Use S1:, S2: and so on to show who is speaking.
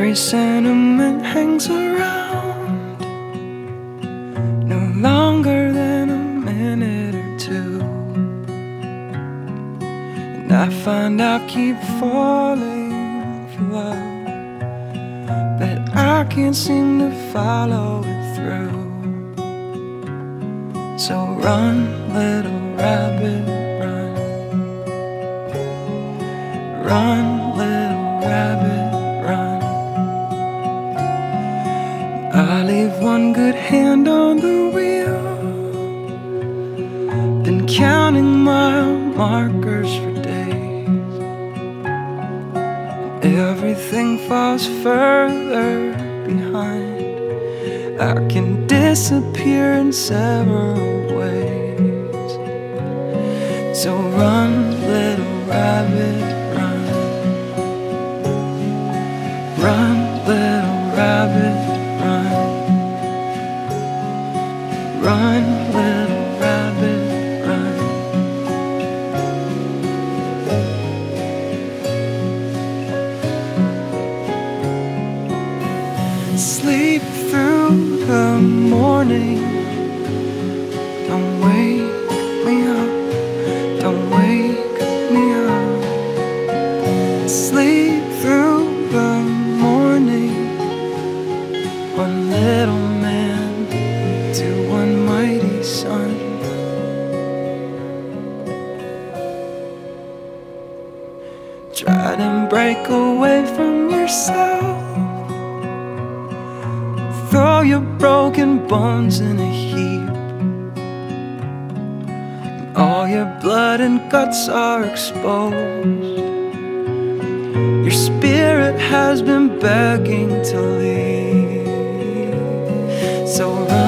S1: Every sentiment hangs around, no longer than a minute or two. And I find I keep falling for love, but I can't seem to follow it through. So run, little rabbit, run. Run, little rabbit, run. I leave one good hand on the wheel, been counting mile markers for days. Everything falls further behind. I can disappear in several ways. So run, little rabbit, run. Run, little rabbit, run. Run, little rabbit, run. Sleep through the morning. Don't wake me up, don't wake me up. Sleep through the morning. One little man to one mighty son. Try to break away from yourself, throw your broken bones in a heap. All your blood and guts are exposed. Your spirit has been begging to leave. So run,